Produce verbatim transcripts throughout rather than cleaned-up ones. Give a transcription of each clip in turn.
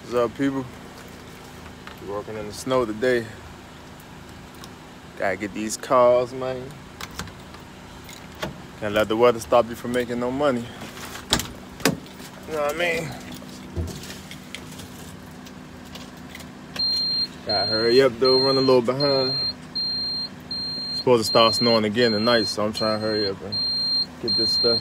What's up, people? We're working in the snow today. Gotta get these cars, man. Can't let the weather stop you from making no money. You know what I mean? Gotta hurry up though, run a little behind. It's supposed to start snowing again tonight, so I'm trying to hurry up and get this stuff.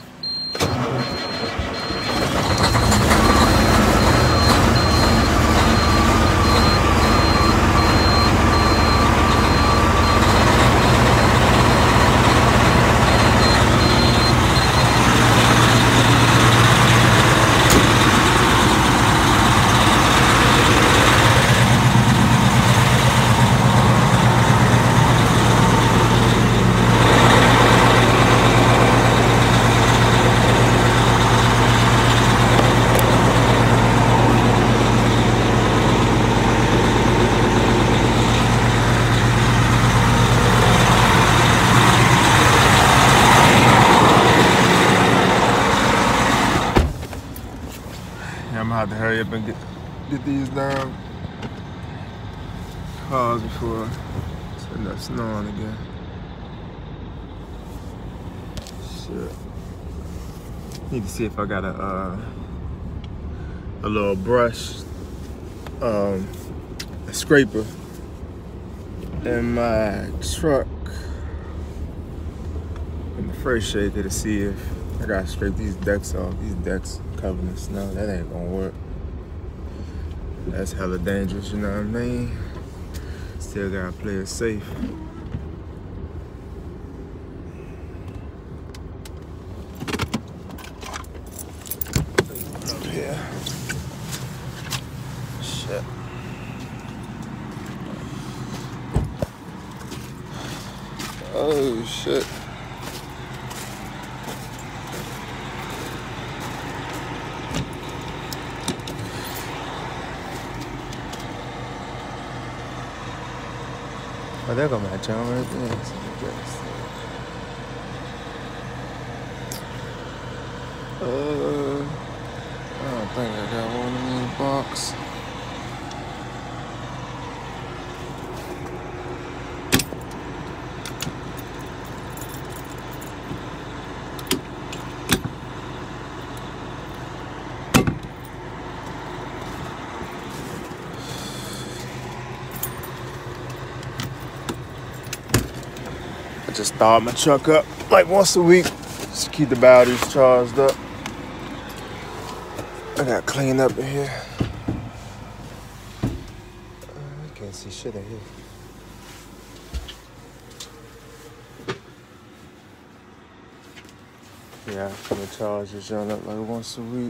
I'm gonna have to hurry up and get get these down cars before it's end up snowing again. Shit. Need to see if I got a uh, a little brush, um, a scraper in my truck in the freight shaker to see if I gotta scrape these decks off. These decks covered in snow. That ain't gonna work. That's hella dangerous, you know what I mean? Still gotta play it safe. Up here. Shit. Oh shit. Oh, there go my John right there. Uh, I don't think I got one in the box. Just start my truck up like once a week, just to keep the batteries charged up. I gotta clean up in here. Uh, I can't see shit in here. Yeah, I'm gonna charge this joint up like once a week.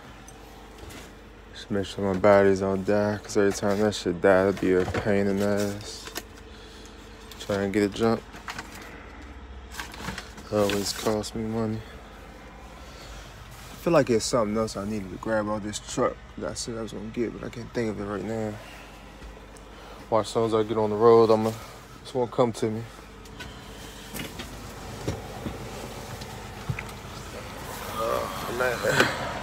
Just make sure my batteries don't die, cause every time that shit die, it'd be a pain in the ass. Try and get it jumped. Always cost me money. I feel like it's something else I needed to grab out this truck that I said I was gonna get, but I can't think of it right now. Watch, as soon as I get on the road, I'm gonna, it's gonna come to me. Oh man.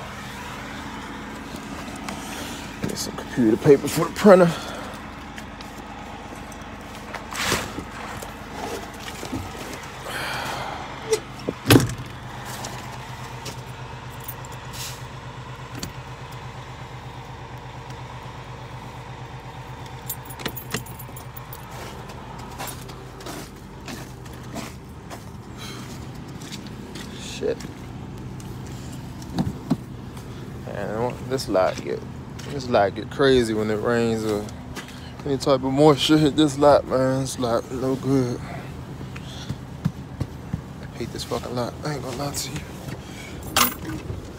Get some computer paper for the printer. Shit. Man, this lot get this lot get crazy when it rains or any type of moisture hit this lot, man. This lot no good. I hate this fucking lot. I ain't gonna lie to you.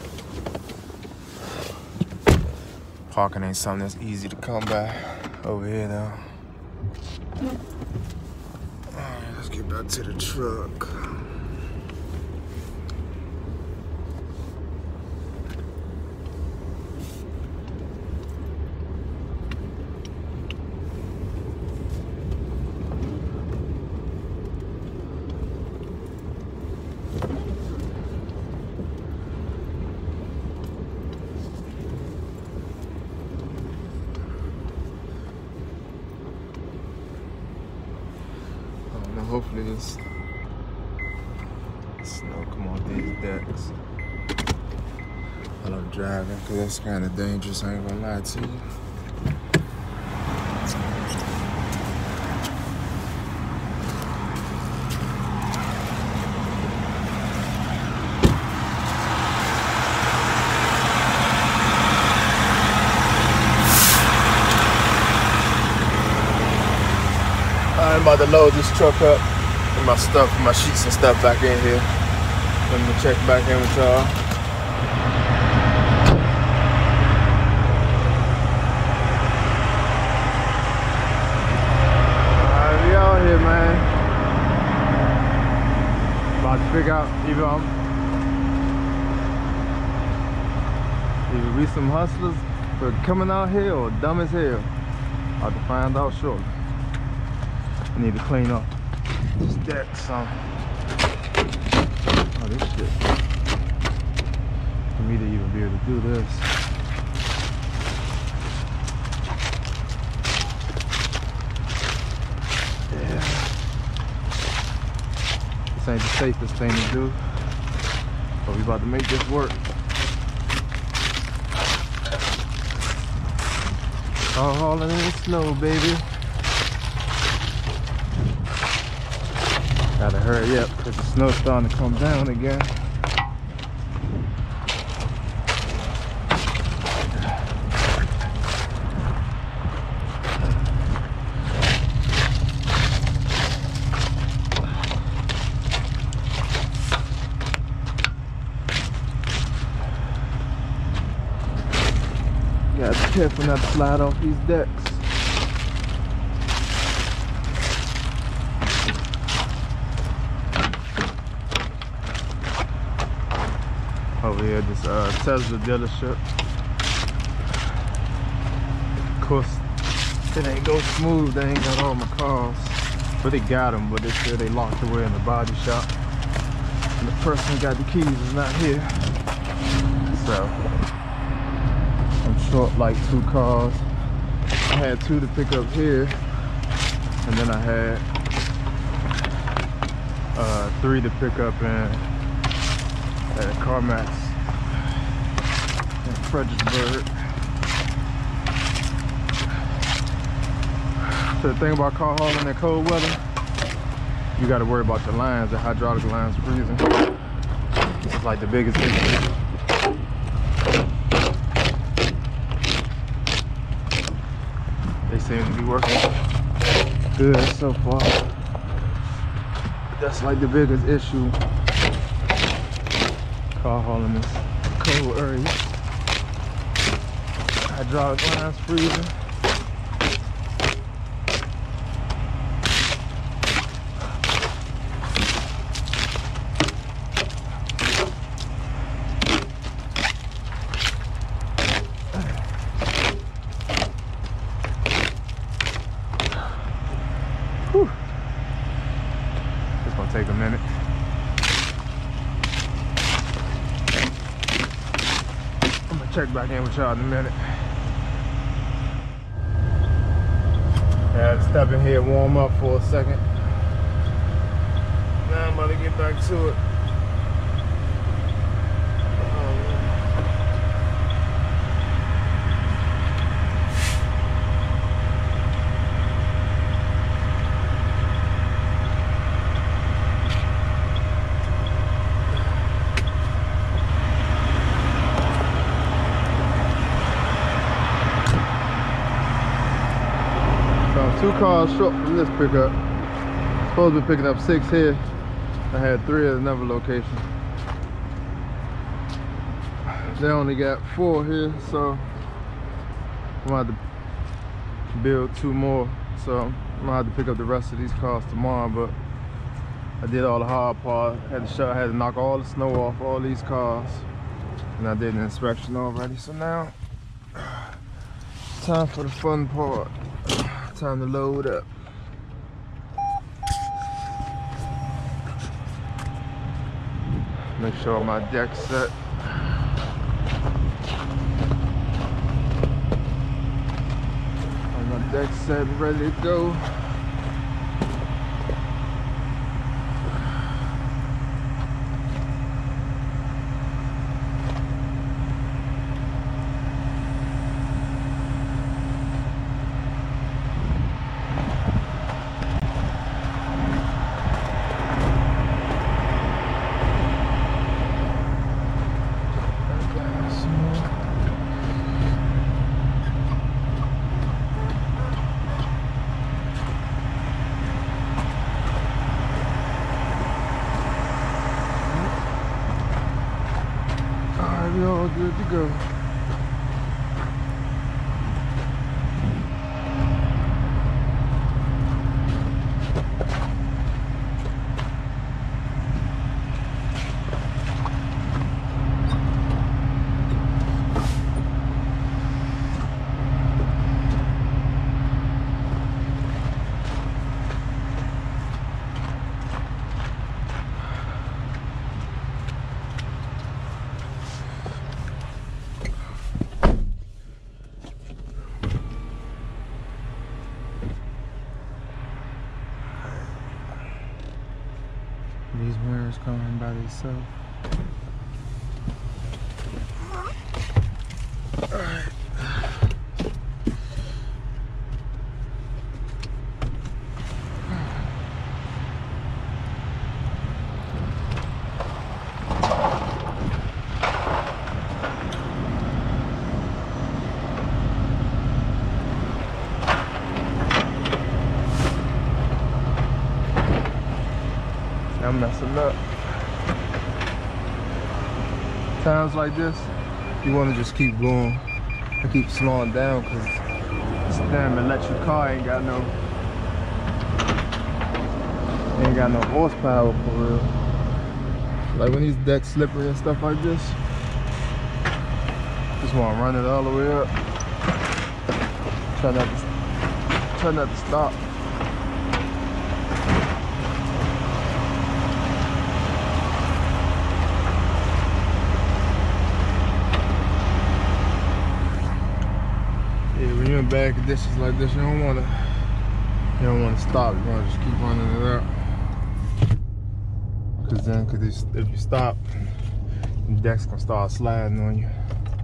Parking ain't something that's easy to come by over here though. Alright, let's get back to the truck. hopefully this snow come off these decks while I'm driving, because that's kind of dangerous, I ain't gonna lie to you. I'm about to load this truck up and my stuff, my sheets and stuff back in here. Let me check back in with y'all. Alright, we out here, man. About to figure out either I'm either we some hustlers for coming out here or dumb as hell. I'll have to find out shortly. I need to clean up this deck some. Oh, this shit. For me to even be able to do this. Yeah. This ain't the safest thing to do. But we about to make this work. All hauling in the snow, baby. Gotta hurry up because the snow's starting to come down again. Gotta be careful not to slide off these decks. Over here, this uh, Tesla dealership. Of course, it ain't go smooth. They ain't got all my cars, but they got them. But they said they locked away in the body shop, and the person who got the keys is not here. So I'm short like two cars. I had two to pick up here, and then I had uh, three to pick up in at CarMax in Fredericksburg. So the thing about car hauling in cold weather, you got to worry about your lines, the hydraulic lines freezing. This is like the biggest issue. They seem to be working good so far. But that's like the biggest issue. Car hauling this cold area. Hydraulic lines freezing. Whew. It's gonna take a minute. Check back in with y'all in a minute. I had to step in here, warm up for a second. Now I'm about to get back to it. Two cars short from this pickup. Supposed to be picking up six here. I had three at another location. They only got four here, so I'm gonna have to build two more. So I'm gonna have to pick up the rest of these cars tomorrow. But I did all the hard part. I had to show, I had to knock all the snow off all these cars, and I did an inspection already. So now, time for the fun part. Time to load up. Make sure my deck's set. My deck's set, ready to go. go. These mirrors coming by themselves. Alright. I'm messing up. Times like this, you want to just keep going and keep slowing down because this damn electric car ain't got no ain't got no horsepower for real. Like when these decks slippery and stuff like this, just want to run it all the way up. Try not to try not to stop. When you're in bad conditions like this, you don't want to you don't want to stop. You want to just keep running it out. Cause then, cause if you stop, the deck's gonna start sliding on you.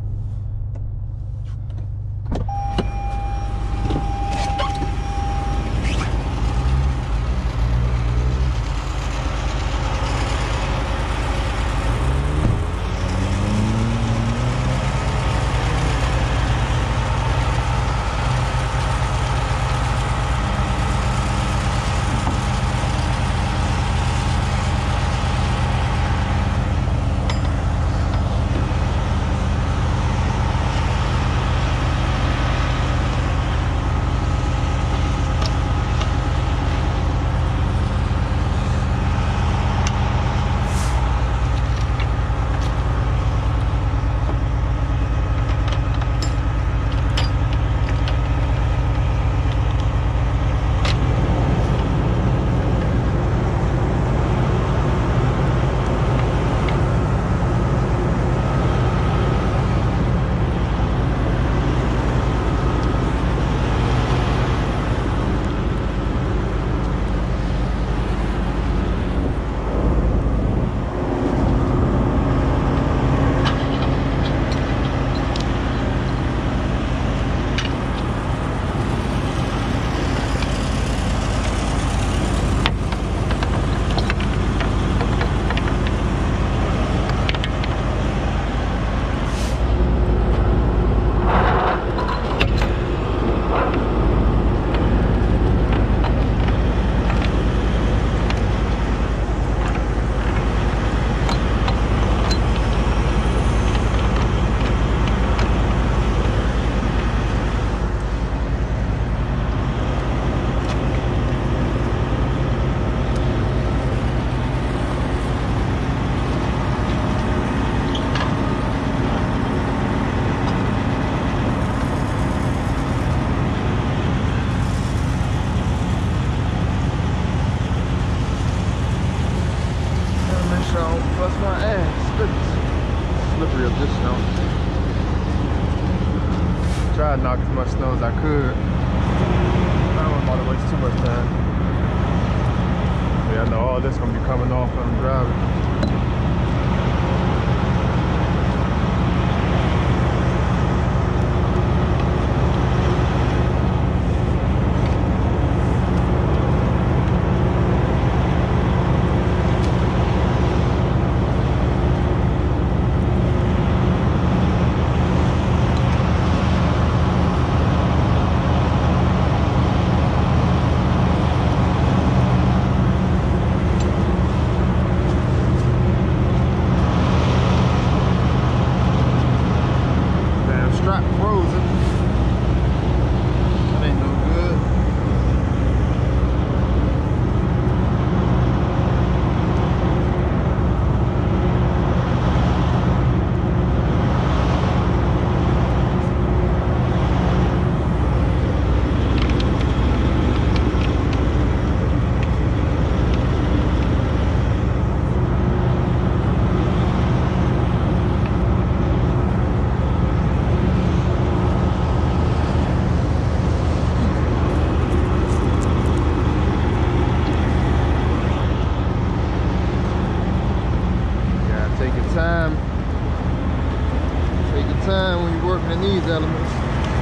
Bust my ass. Goodness. Slippery up this snow. Tried to knock as much snow as I could. I don't want to waste too much time. Yeah, I know all this gonna be coming off when I'm driving. closing. That ain't no good. Time. Take your time when you're working in these elements.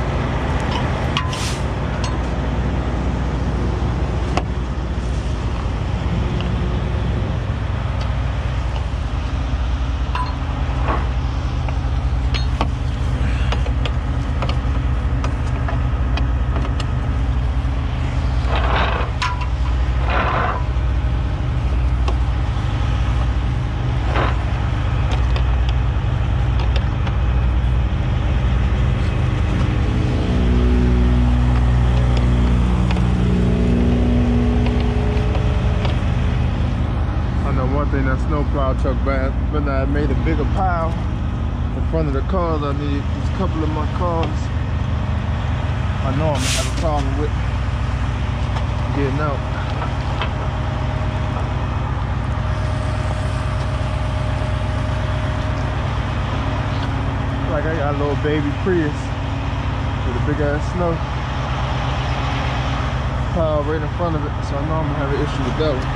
One thing that snowplow truck bad, when I made a bigger pile in front of the cars, I need a couple of my cars. I know I'm gonna have a problem with getting out. Like I got a little baby Prius with a big ass snow pile right in front of it, so I know I'm gonna have an issue with that one.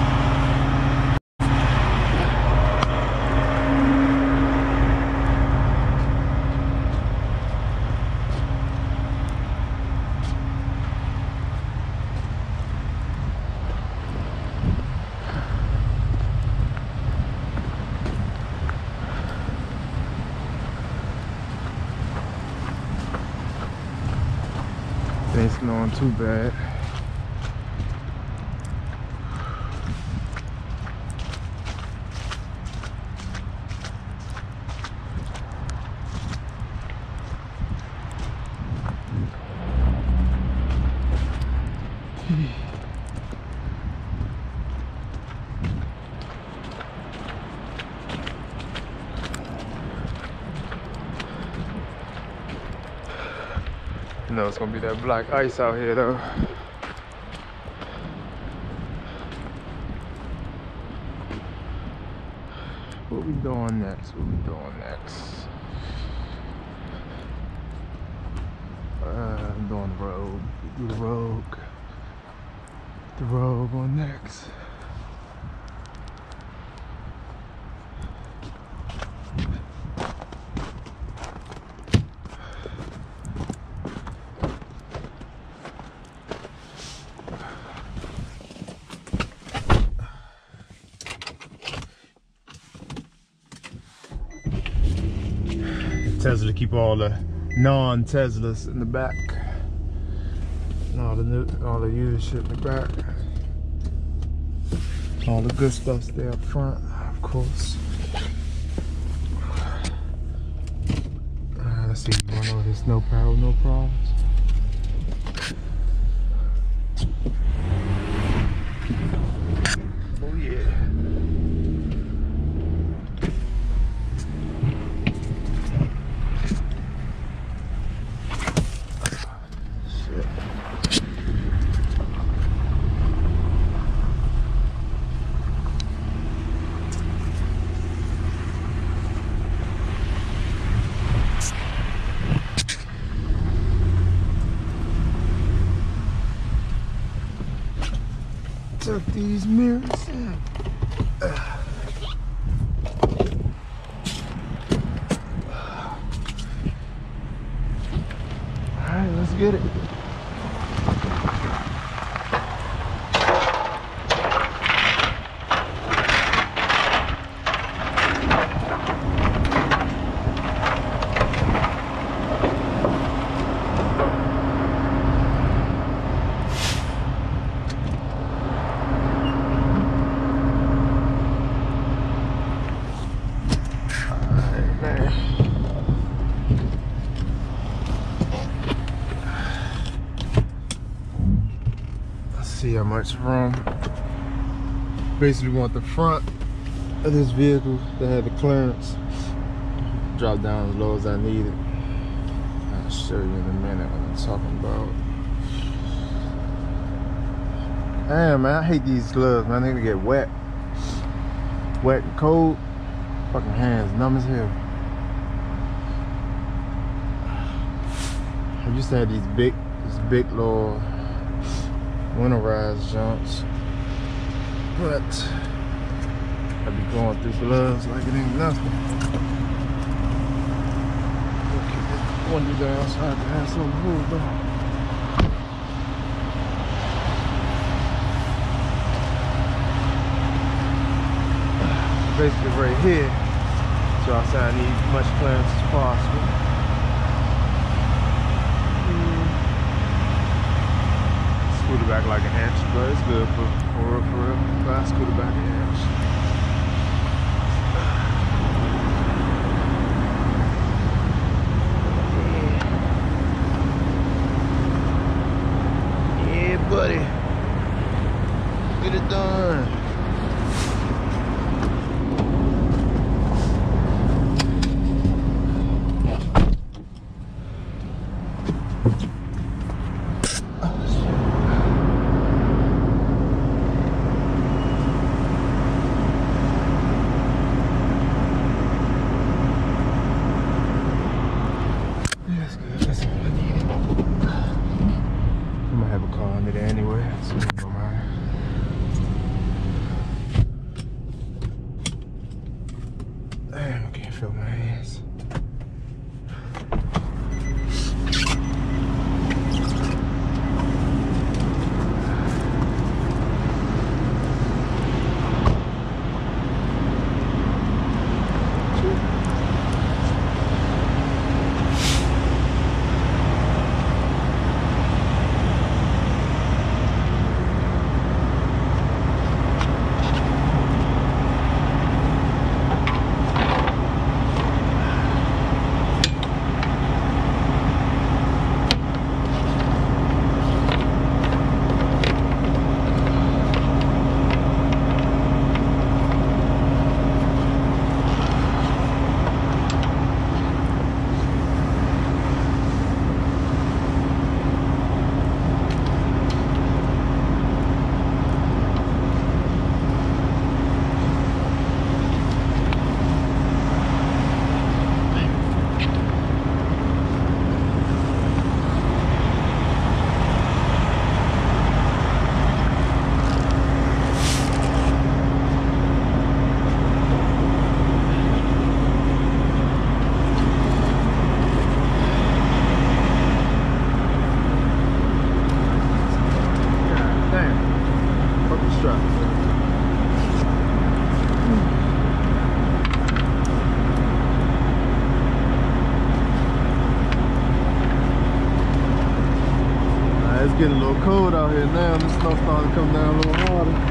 It ain't snowing too bad. You know it's gonna be that black ice out here though. What we doing next? What we doing next? Uh, I'm doing the road. We do the rogue. The rogue on next. Tesla keep all the non-Teslas in the back, and all the new, all the used shit in the back. All the good stuff's there up front, of course. Uh, let's see, you run over this snow power, no problems. Oh yeah. Tuck these mirrors in. Uh. Alright, let's get it. see how much room. Basically want the front of this vehicle that had the clearance drop down as low as I need it. I'll show you in a minute what I'm talking about. Damn, man, I hate these gloves, man. They gonna get wet. Wet and cold. Fucking hands numb as hell. I used to have these big, these big little winterized jumps, but I be going through gloves like it ain't nothing. Okay, one you down so I can have something to hold on. Basically right here, so outside I need as much clearance as possible. Mm. Scoot it back like an inch, but it's good for, for real, for real. But I scoot it back an inch. Yeah. Yeah, buddy. Get it done. Damn, I can't feel my hands. It's getting a little cold out here now. The snow starting to come down a little harder.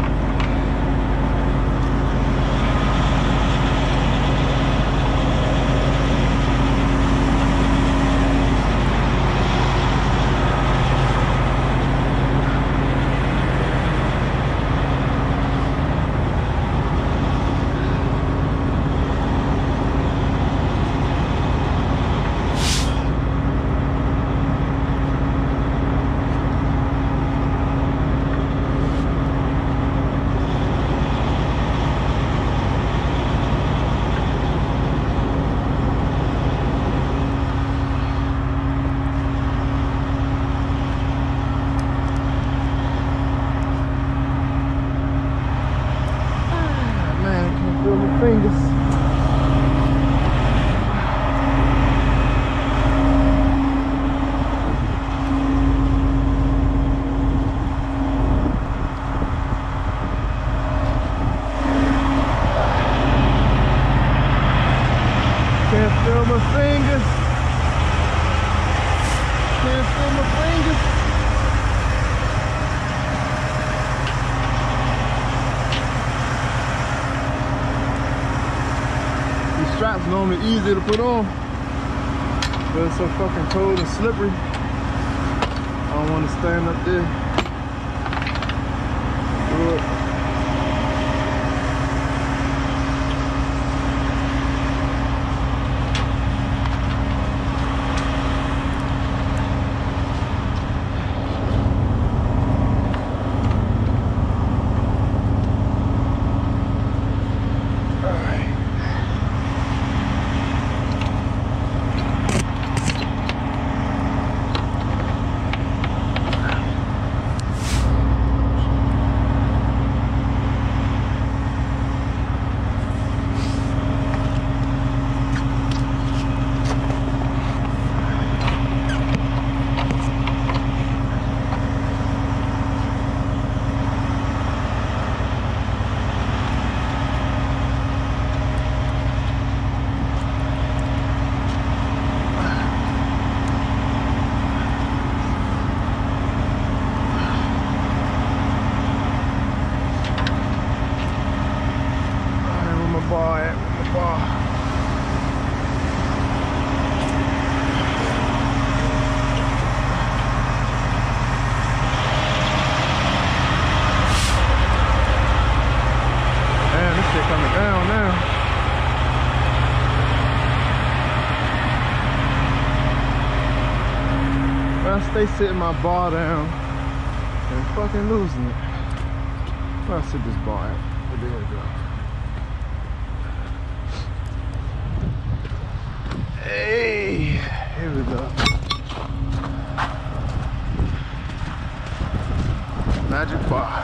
Fingers. Can't feel my fingers. Can't feel my fingers. Straps normally easy to put on, but it's so fucking cold and slippery. I don't want to stand up there. good. Stay sitting my bar down and fucking losing it. Where I sit this bar at? There we go. Hey, here we go. Magic bar.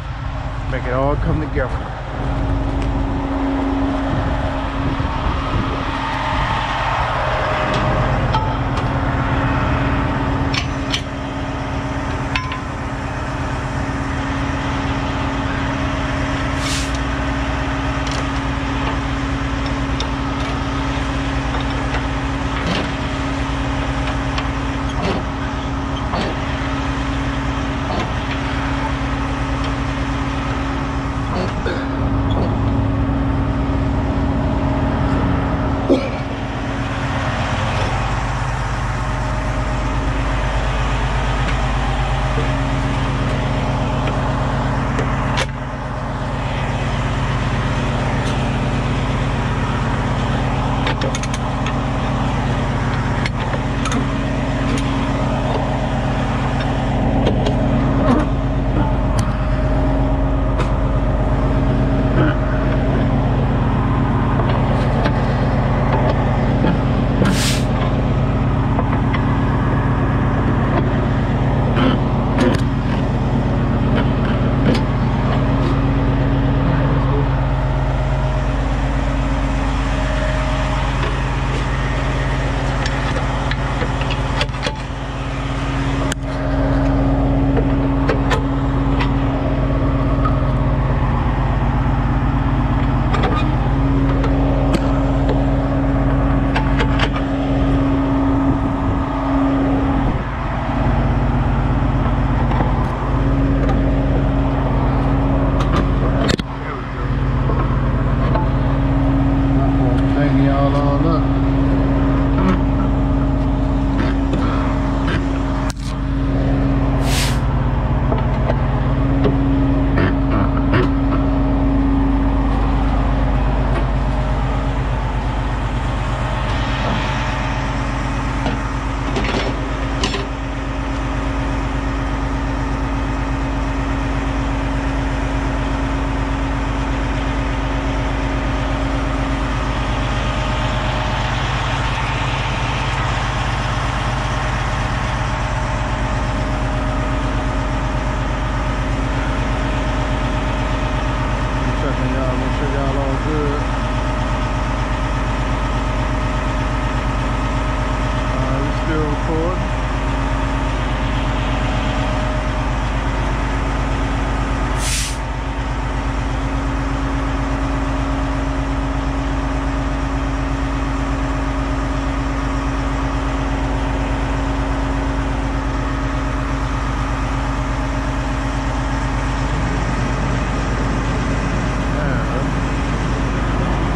Make it all come together.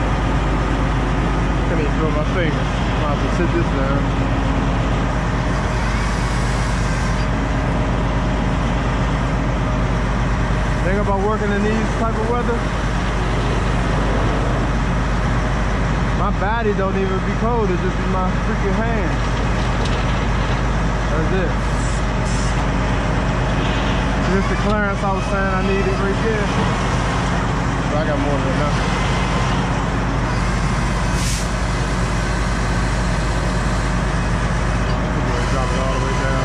Sit this down. about working in these type of weather? My body don't even be cold, it just be my freaking hands. That's it. This the clearance I was saying I needed right there. But I got more than enough. Drop it all the way down.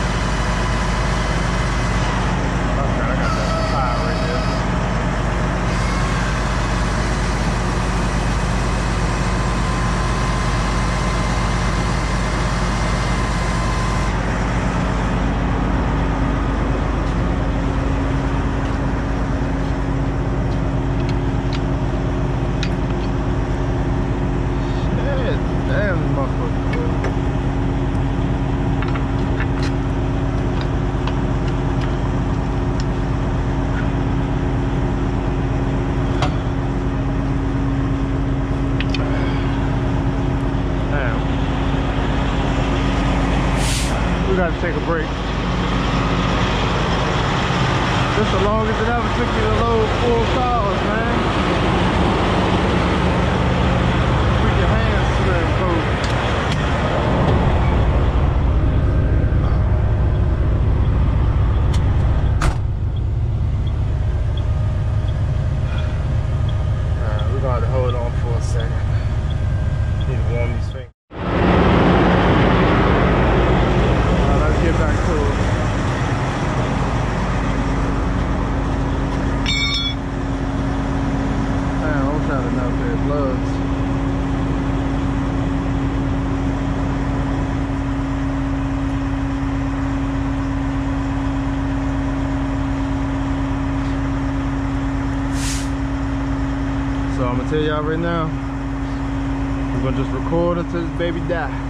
Okay, I got that tire right there. We gotta take a break. This is the longest it ever took you to load full cars, man. Put your hands to that coat. Alright, we're gonna have to hold on for a second. Need to warm these fingers. Get back to it. Damn, I wish I had enough pair of gloves. So I'm gonna tell y'all right now, we're gonna just record until this baby die.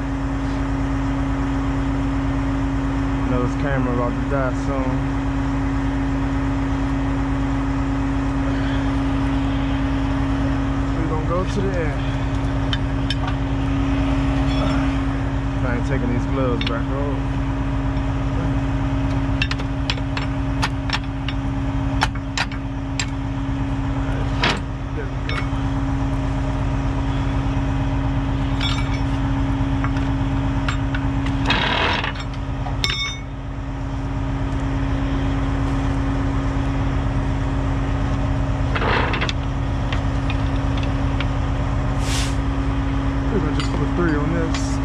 I know this camera about to die soon. We're gonna go to the end. I ain't taking these gloves back home. Three on this.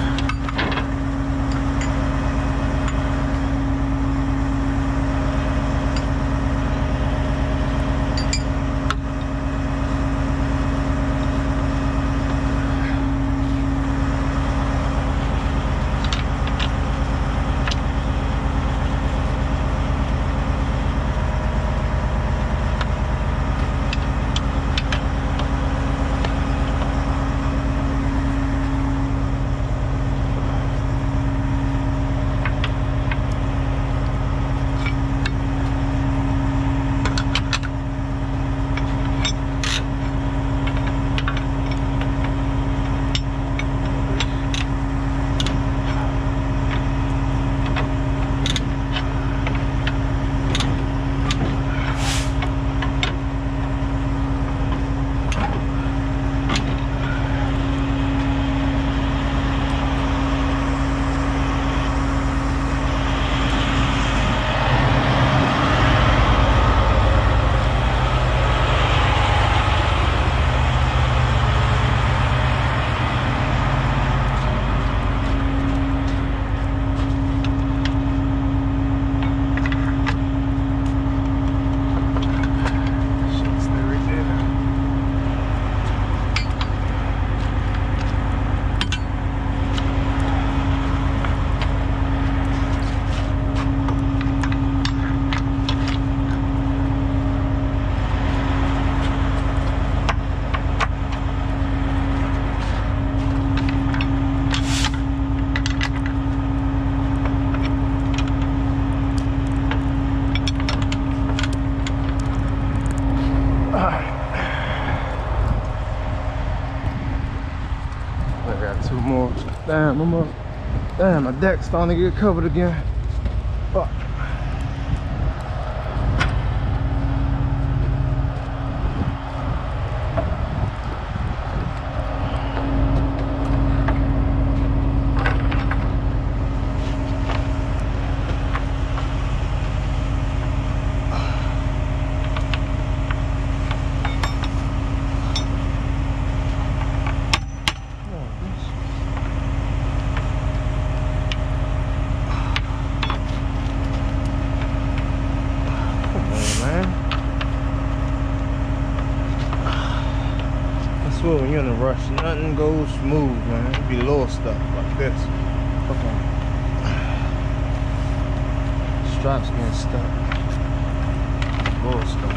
Damn, I'm up. Damn, my deck's starting to get covered again. Fuck. you're in a rush, nothing goes smooth, man. It be little stuff like this. Okay. Straps getting stuck. Little stuff.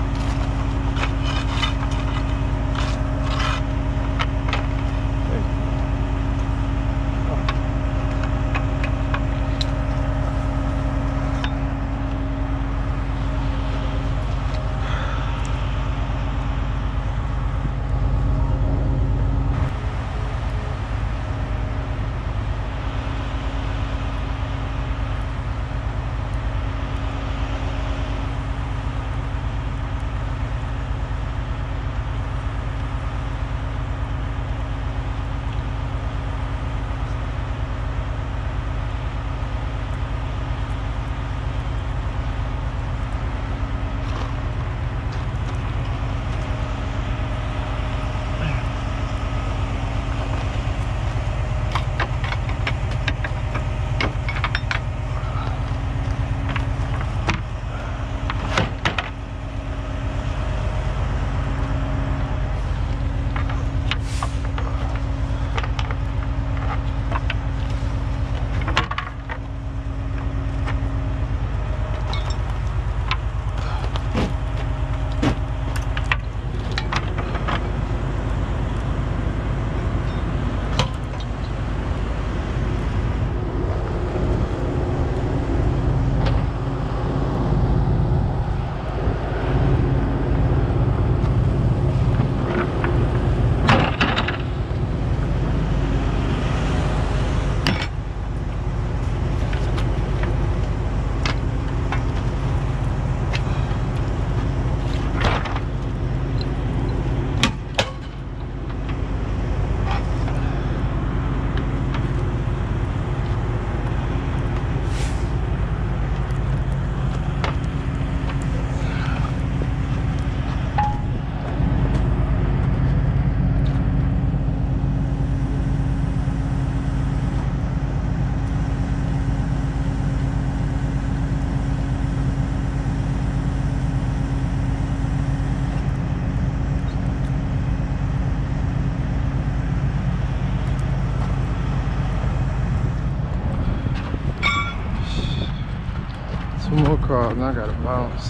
Two more cars and I gotta bounce.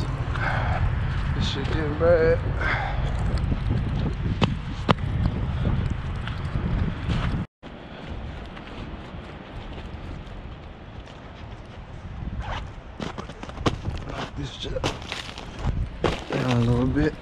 This shit getting bad. Knock this shit down a little bit.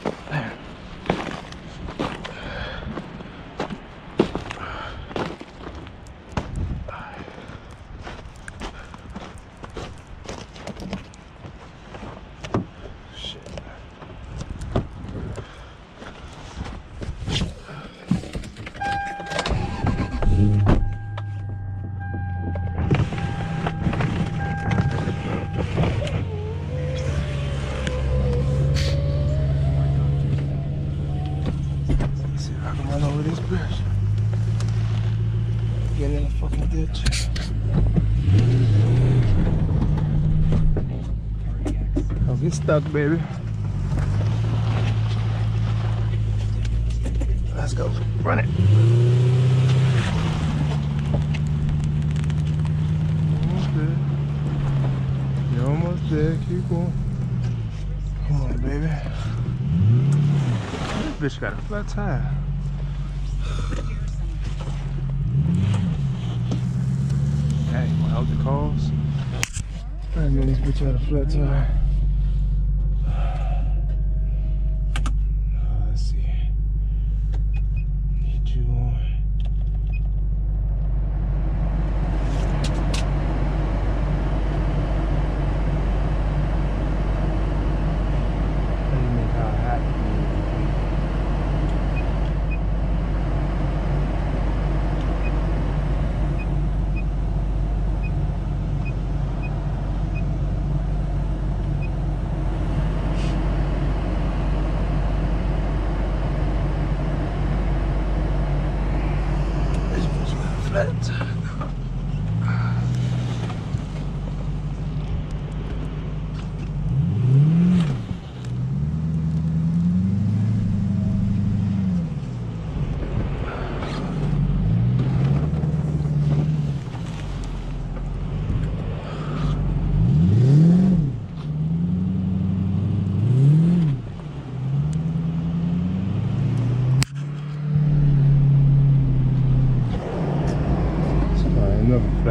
Getting in the fucking ditch. Don't get stuck, baby. Let's go. Run it. Almost there. You're almost there. Keep going. Come on, baby. This bitch got a flat tire. Out the cars. I know this bitch had a flat tire. Uh, let's see. Need you on. Let me make how hot.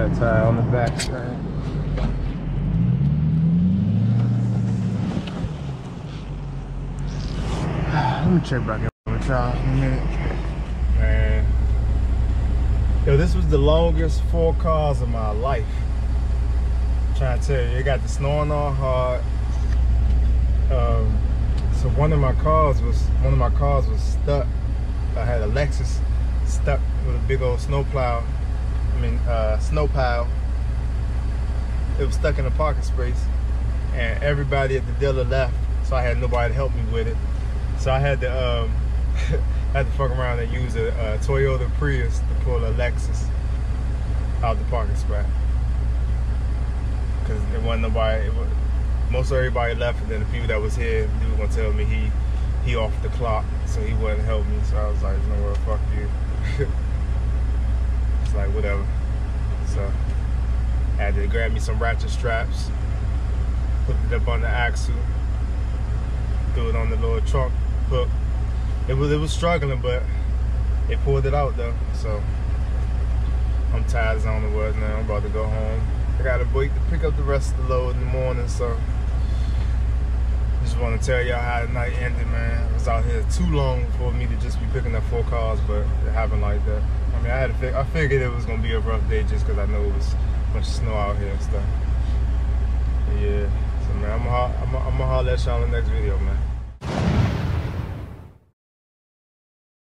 flat tire on the back. Right? Let me check back in with y'all in a minute. Man. Yo, this was the longest four cars of my life. I'm trying to tell you, it got the snowing on hard. Um, so one of my cars was one of my cars was stuck. I had a Lexus stuck with a big old snow plow. I mean, uh, snow pile. It was stuck in a parking space, and everybody at the dealer left, so I had nobody to help me with it. So I had to um, had to fuck around and use a, a Toyota Prius to pull a Lexus out the parking spot, because there wasn't nobody. It was, most everybody left, and then the people that was here, dude was gonna tell me he he off the clock, so he wouldn't help me. So I was like, you know what, fuck you. It's like whatever. So I had to grab me some ratchet straps, put it up on the axle, threw it on the little trunk hook. It was it was struggling, but it pulled it out though. So I'm tired as I don't know what now. I'm about to go home. I gotta wait to pick up the rest of the load in the morning. So just want to tell y'all how the night ended, man. I was out here too long for me to just be picking up four cars, but it happened like that. I mean, I had to fig I figured it was gonna be a rough day just because I know it was a bunch of snow out here and stuff. But yeah, so man, I'm gonna I'm gonna, I'm gonna holler at y'all in the next video, man.